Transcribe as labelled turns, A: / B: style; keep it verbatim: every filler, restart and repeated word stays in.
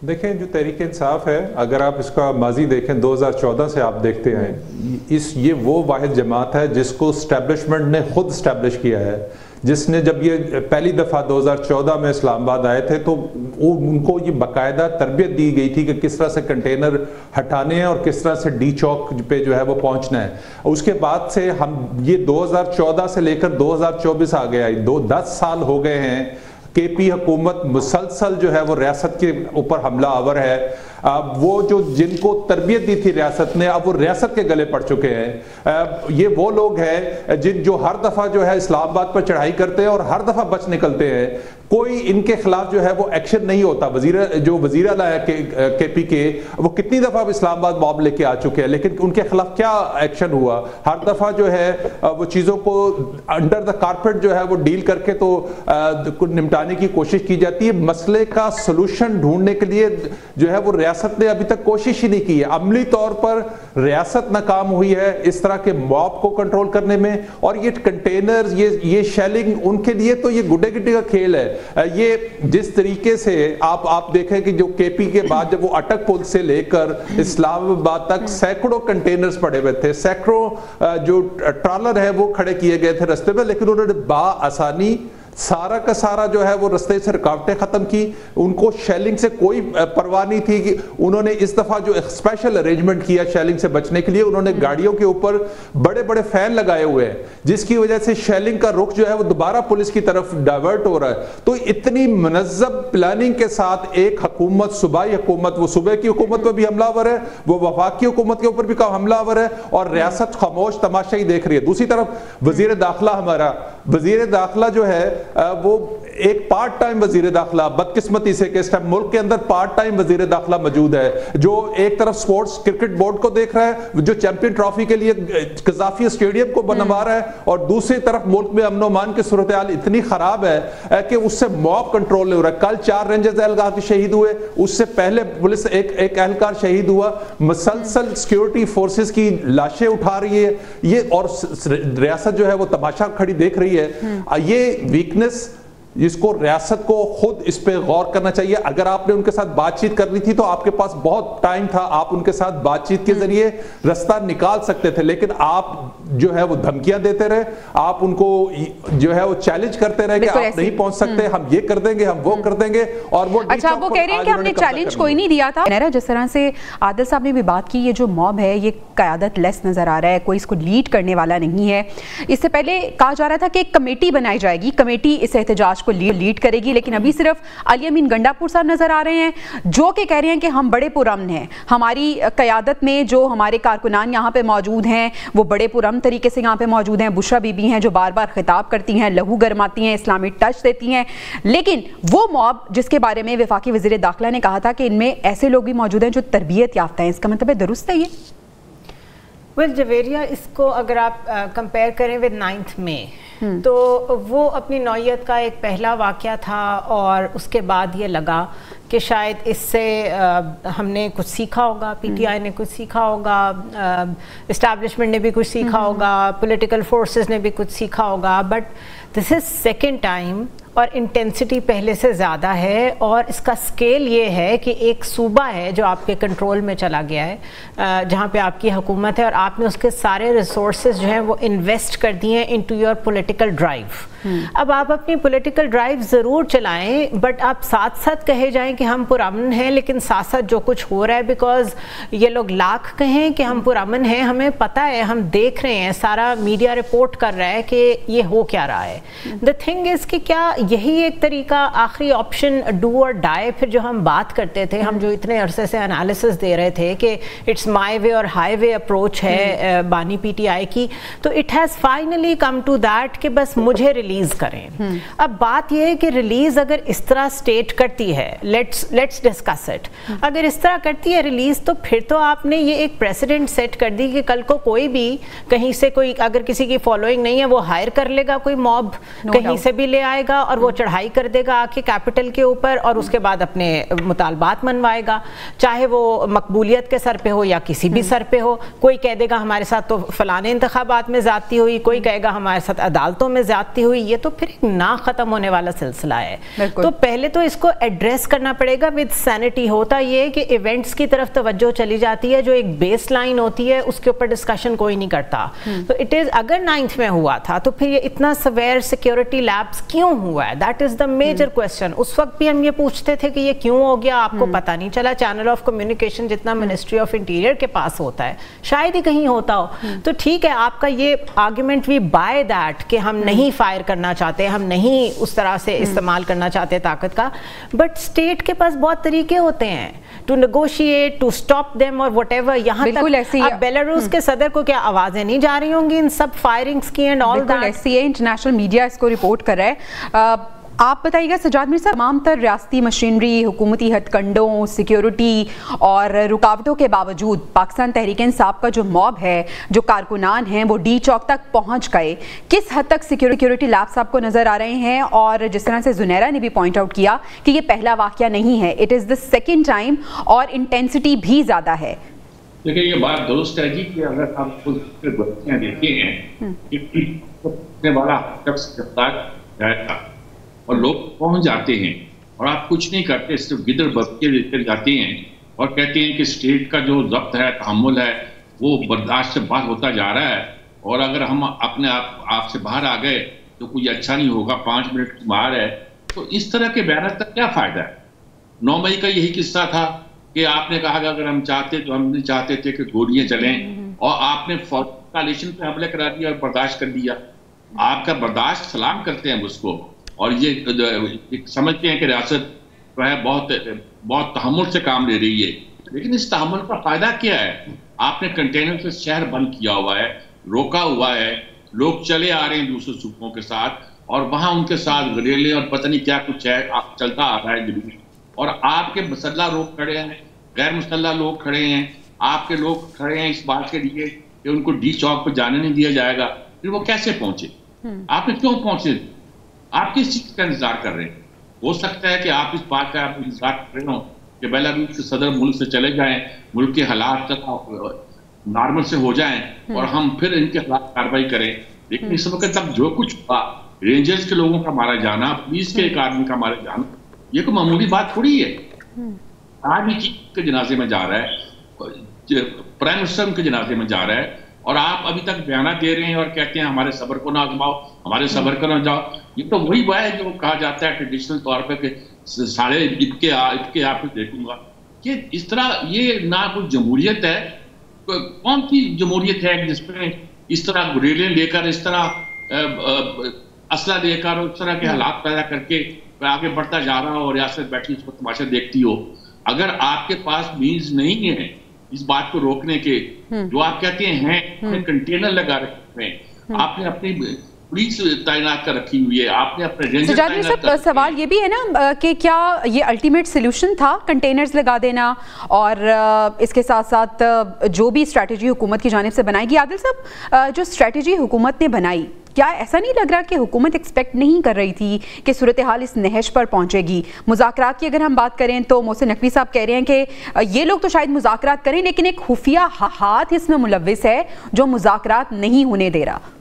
A: دیکھیں جو تحریک انصاف ہے، اگر آپ اس کا ماضی دیکھیں دو ہزار چودہ سے آپ دیکھتے ہیں، اس یہ وہ واحد جماعت ہے جس کو اسٹیبلشمنٹ نے خود اسٹیبلش کیا ہے، جس نے جب یہ پہلی دفعہ دو ہزار چودہ میں اسلام آباد آئے تھے تو ان کو یہ باقاعدہ تربیت دی گئی تھی کہ کس طرح سے کنٹینر ہٹانے ہیں اور کس طرح سے ڈی چوک پہ جو ہے وہ پہنچنا ہے. اس کے بعد سے ہم یہ دو ہزار چودہ سے لے کر دو ہزار چوبیس آ گیا، دو دس سال ہو گئے ہیں کے پی حکومت مسلسل جو ہے وہ ریاست کے اوپر حملہ آور ہے. وہ جو جن کو تربیت دی تھی ریاست نے اب وہ ریاست کے گلے پڑ چکے ہیں. یہ وہ لوگ ہیں جن جو ہر دفعہ جو ہے اسلام آباد پر چڑھائی کرتے ہیں اور ہر دفعہ بچ نکلتے ہیں. کوئی ان کے خلاف جو ہے وہ ایکشن نہیں ہوتا. وزیر جو وزیر اعلیٰ ہے کے پی کے، وہ کتنی دفعہ اسلام آباد موب لے کے آ چکے ہیں، لیکن ان کے خلاف کیا ایکشن ہوا؟ ہر دفعہ جو ہے وہ چیزوں کو انڈر دا کارپیٹ جو ہے وہ ڈیل کر کے تو نمٹانے کی کوشش کی جاتی ہے. مسئلے کا سلوشن ڈھونڈنے کے لیے جو ہے وہ ریاست نے ابھی تک کوشش ہی نہیں کی ہے. عملی طور پر ریاست ناکام ہوئی ہے اس طرح کے موب کو کنٹرول کرنے میں. اور یہ کنٹینرز، یہ یہ شیلنگ ان کے لیے تو یہ گڈے گڈے کا کھیل ہے. یہ جس طریقے سے آپ آپ دیکھیں کہ جو کے پی کے بعد جب وہ اٹک پل سے لے کر اسلام آباد تک سینکڑوں کنٹینرز پڑے ہوئے تھے، سینکڑوں جو ٹرالر ہے وہ کھڑے کیے گئے تھے رستے میں، لیکن انہوں نے بآسانی سارا کا سارا جو ہے وہ رستے سے رکاوٹیں ختم کی. ان کو شیلنگ سے کوئی پرواہ نہیں تھی کہ انہوں نے اس دفعہ جو اسپیشل ارینجمنٹ کیا شیلنگ سے بچنے کے لیے، انہوں نے گاڑیوں کے اوپر بڑے بڑے فین لگائے ہوئے ہیں جس کی وجہ سے شیلنگ کا رخ جو ہے وہ دوبارہ پولیس کی طرف ڈائیورٹ ہو رہا ہے. تو اتنی منظم پلاننگ کے ساتھ ایک حکومت، صوبائی حکومت، وہ صوبے کی حکومت پہ بھی حملہ آور ہے، وہ وفاقی حکومت کے اوپر بھی حملہ آور ہے، اور ریاست خاموش تماشا ہی دیکھ رہی ہے. دوسری طرف وزیر داخلہ ہمارا وزیر داخلہ جو ہے وہ ایک پارٹ ٹائم وزیر داخلہ، بدقسمتی سے کہ اس ٹائم ملک کے اندر پارٹ ٹائم وزیر داخلہ موجود ہے، جو ایک طرف سپورٹس کرکٹ بورڈ کو دیکھ رہا ہے، جو چیمپئن ٹرافی کے لیے قذافی اسٹیڈیم کو بنوا رہا ہے، اور دوسری طرف ملک میں امن و امان کی صورتحال اتنی خراب ہے کہ اس سے موب کنٹرول نہیں ہو رہا ہے. کل چار رینجرز اہلکار شہید ہوئے، اس سے پہلے پولیس ایک ایک اہلکار شہید ہوا. مسلسل سیکیورٹی فورسز کی لاشیں اٹھا رہی ہے یہ، اور ریاست جو ہے وہ تماشا کھڑی دیکھ رہی ہے. یہ ویکنس جس کو ریاست کو خود اس پہ غور کرنا چاہیے. اگر آپ نے ان کے ساتھ بات چیت کرنی تھی تو آپ کے پاس بہت ٹائم تھا، آپ ان کے ساتھ بات چیت کے ذریعے رستہ نکال سکتے تھے، لیکن آپ جو ہے وہ دھمکیاں دیتے رہے، آپ ان کو جو ہے وہ چیلنج کرتے رہے کہ آپ نہیں پہنچ سکتے، ہم یہ کر دیں گے، ہم وہ کر دیں گے. اور وہ
B: اچھا وہ کہہ رہے ہیں کہ ہم نے چیلنج کوئی نہیں دیا تھا. جس طرح سے عادل صاحب نے بھی بات کی، یہ جو موب ہے یہ قیادت لیس نظر آ رہا ہے، کوئی اس کو لیڈ کرنے والا نہیں ہے. اس سے پہلے کہا جا رہا تھا کہ ایک کمیٹی بنائی جائے گی، کمیٹی اس احتجاج کو لیڈ کرے گی، لیکن ابھی صرف علی امین گنڈاپور صاحب نظر آ رہے ہیں جو کہ کہہ رہے ہیں کہ ہم بڑے پرامن ہیں، ہماری قیادت میں جو ہمارے کارکنان یہاں پہ موجود ہیں وہ بڑے پرامن طریقے سے یہاں پہ موجود ہیں. بشرا بی بی ہیں جو بار بار خطاب کرتی ہیں، لہو گرماتی ہیں، اسلامی ٹچ دیتی ہیں. لیکن وہ موب جس کے بارے میں وفاقی وزیر داخلہ نے کہا تھا کہ ان میں ایسے لوگ بھی موجود ہیں جو تربیت یافتہ ہیں، اس کا مطلب درست ہے یہ؟
C: ویل جویریہ، اس کو اگر آپ کمپیئر کریں ود نائنتھ مئی تو وہ اپنی نوعیت کا ایک پہلا واقعہ تھا، اور اس کے بعد یہ لگا کہ شاید اس سے ہم نے کچھ سیکھا ہوگا، پی ٹی آئی نے کچھ سیکھا ہوگا، اسٹیبلشمنٹ نے بھی کچھ سیکھا ہوگا، پولیٹیکل فورسز نے بھی کچھ سیکھا ہوگا. But this is second time, اور انٹینسٹی پہلے سے زیادہ ہے، اور اس کا سکیل یہ ہے کہ ایک صوبہ ہے جو آپ کے کنٹرول میں چلا گیا ہے، جہاں پہ آپ کی حکومت ہے، اور آپ نے اس کے سارے ریسورسز جو ہیں وہ انویسٹ کر دیے ہیں انٹو یور پولیٹیکل ڈرائیو. اب آپ اپنی پولیٹیکل ڈرائیو ضرور چلائیں، بٹ آپ ساتھ ساتھ کہے جائیں کہ ہم پرامن ہیں، لیکن ساتھ ساتھ جو کچھ ہو رہا ہے، بیکاز یہ لوگ لاکھ کہیں کہ ہم پرامن ہیں، ہمیں پتہ ہے، ہم دیکھ رہے ہیں، سارا میڈیا رپورٹ کر رہا ہے کہ یہ ہو کیا رہا ہے. دا تھنگ از کہ کیا یہی ایک طریقہ آخری آپشن ڈو اور ڈائی، پھر جو ہم بات کرتے تھے، ہم جو اتنے عرصے سے انالیسس دے رہے تھے کہ اٹس مائی وے اور ہائی وے اپروچ ہے بانی پی ٹی آئی کی، تو it has finally come to that کہ بس مجھے ریلیز کریں. اب بات یہ ہے کہ ریلیز اگر اس طرح اسٹیٹ کرتی ہے، لیٹس لیٹس ڈسکس اٹ، اگر اس طرح کرتی ہے ریلیز، تو پھر تو آپ نے یہ ایک پریسیڈنٹ سیٹ کر دی کہ کل کو کوئی بھی کہیں سے کوئی اگر کسی کی فالوئنگ نہیں ہے وہ ہائر کر لے گا کوئی موب کہیں سے بھی لے آئے گا اور وہ چڑھائی کر دے گا آ کے کیپٹل کے اوپر اور اس کے بعد اپنے مطالبات منوائے گا, چاہے وہ مقبولیت کے سر پہ ہو یا کسی بھی سر پہ ہو. کوئی کہہ دے گا ہمارے ساتھ تو فلانے انتخابات میں زیادتی ہوئی, کوئی کہے گا ہمارے ساتھ عدالتوں میں زیادتی ہوئی. یہ تو پھر ایک نا ختم ہونے والا سلسلہ ہے. تو پہلے تو اس کو ایڈریس کرنا پڑے گا ود سینٹی. ہوتا یہ ہے کہ ایونٹس کی طرف توجہ چلی جاتی ہے, جو ایک بیس لائن ہوتی ہے اس کے اوپر ڈسکشن کوئی نہیں کرتا. تو اٹ از اگر نائنتھ میں ہوا تھا تو پھر یہ اتنا سویئر سیکیورٹی لیپس کیوں ہوا ہے؟ That is the major question. اس وقت بھی ہم یہ پوچھتے تھے کہ یہ کیوں ہو گیا, آپ کو پتہ نہیں چلا. چینل آف کمیونیکیشن جتنا منسٹری آف انٹیریئر کے پاس ہوتا ہے شاید ہی کہیں ہوتا ہو. تو ٹھیک ہے, آپ کا یہ آرگیومنٹ بھی بائی دیٹ کہ ہم نہیں فائر کرنا چاہتے, ہم نہیں اس طرح سے استعمال کرنا چاہتے طاقت کا, بٹ اسٹیٹ کے پاس بہت طریقے ہوتے ہیں to negotiate, to stop them اور وٹ ایور. یہاں تک اب بیلاروس کے صدر کو کیا آوازیں نہیں جا رہی ہوں گی ان سب فائرنگز کی اینڈ آل دیٹ؟
B: ایسی ہے, انٹرنیشنل میڈیا اس کو رپورٹ کر رہا ہے. آپ بتائیے گا سجاد میر صاحب, تمام تر ریاستی مشینری, حکومتی ہتھ کنڈوں, سیکیورٹی اور رکاوٹوں کے باوجود پاکستان تحریک انصاف کا جو موب ہے, جو کارکنان ہیں, وہ ڈی چوک تک پہنچ گئے. کس حد تک سیکیورٹی لیپس آپ کو نظر آ رہے ہیں؟ اور جس طرح سے زنیرہ نے بھی پوائنٹ آؤٹ کیا کہ یہ پہلا واقعہ نہیں ہے, it is the second time اور انٹینسٹی بھی زیادہ ہے.
D: دیکھیں یہ بات درست ہے جی کہ اگر آپ خود بچیاں دیکھتے ہیں والا جائے اور لوگ پہنچ جاتے ہیں اور آپ کچھ نہیں کرتے, صرف گدڑ بچے لے کر جاتے ہیں اور کہتے ہیں کہ اسٹیٹ کا جو ضبط ہے, تحمل ہے, وہ برداشت سے باہر ہوتا جا رہا ہے, اور اگر ہم اپنے آپ آپ سے باہر آ گئے تو کوئی اچھا نہیں ہوگا, پانچ منٹ باہر ہے. تو اس طرح کے بیانات کا کیا فائدہ ہے؟ نو مئی کا یہی قصہ تھا کہ آپ نے کہا کہ اگر ہم چاہتے تو ہم نہیں چاہتے تھے کہ گولیاں چلیں, اور آپ نے کولیشن پہ حملے کرا دیا اور برداشت کر دیا. آپ کا برداشت سلام کرتے ہیں اس کو, اور یہ سمجھتے ہیں کہ ریاست جو ہے بہت بہت تحمل سے کام لے رہی ہے. لیکن اس تحمل کا فائدہ کیا ہے؟ آپ نے کنٹینر سے شہر بند کیا ہوا ہے, روکا ہوا ہے, لوگ چلے آ رہے ہیں دوسرے صوبوں کے ساتھ, اور وہاں ان کے ساتھ گریلے اور پتہ نہیں کیا کچھ ہے چلتا آ رہا ہے جلوس. اور آپ کے مسلح لوگ کھڑے ہیں, غیر مسلح لوگ کھڑے ہیں, آپ کے لوگ کھڑے ہیں اس بات کے لیے کہ ان کو ڈی چوک پہ جانے نہیں دیا جائے گا. پھر وہ کیسے پہنچے؟ آپ نے کیوں پہنچے؟ آپ کس چیز کا انتظار کر رہے ہیں؟ ہو سکتا ہے کہ آپ اس بات کا آپ انتظار کر رہے ہوں کہ بیلاروس کے صدر ملک سے چلے جائیں, ملک کے حالات نارمل سے ہو جائیں اور ہم پھر ان کے خلاف کارروائی کریں. لیکن اس وقت تک جو کچھ ہوا, رینجرز کے لوگوں کا مارا جانا, پولیس کے ایک آدمی کا مارا جانا, یہ کوئی معمولی بات تھوڑی ہے. آج بھی چیف کے جنازے میں جا رہا ہے, پرائم منسٹر کے جنازے میں جا رہا ہے, اور آپ ابھی تک بیانات دے رہے ہیں اور کہتے ہیں ہمارے صبر کو نہ آزماؤ, ہمارے صبر کو نہ جاؤ. یہ تو وہی وہ ہے جو کہا جاتا ہے ٹریڈیشنل طور پہ کہ ساڑھے اب کے اب کے آپ کو دیکھوں گا. کہ اس طرح یہ نہ کوئی جمہوریت ہے, کون سی جمہوریت ہے جس میں اس طرح گریلیں لے کر, اس طرح اسلحہ لے کر, اس طرح کے حالات پیدا کر کے آگے بڑھتا جا رہا ہو اور ریاست بیٹھی اس کو تماشا دیکھتی ہو. اگر آپ کے پاس مینز نہیں ہے اس بات کو روکنے کے, جو آپ کہتے ہیں کنٹینر لگا رکھے ہیں, آپ نے اپنی پولیس تعینات کر رکھی ہوئی ہے, آپ نے اپنے رینجر
B: سجاد میر صاحب, سوال یہ بھی ہے نا کہ کیا یہ الٹیمیٹ سلوشن تھا کنٹینرز لگا دینا, اور اس کے ساتھ ساتھ جو بھی اسٹریٹجی حکومت کی جانب سے بنائی گئی؟ عادل صاحب, جو اسٹریٹجی حکومت نے بنائی, کیا ایسا نہیں لگ رہا کہ حکومت ایکسپیکٹ نہیں کر رہی تھی کہ صورتحال اس نہج پر پہنچے گی؟ مذاکرات کی اگر ہم بات کریں تو محسن نقوی صاحب کہہ رہے ہیں کہ یہ لوگ تو شاید مذاکرات کریں, لیکن ایک خفیہ ہاتھ اس میں ملوث ہے جو مذاکرات نہیں ہونے دے رہا.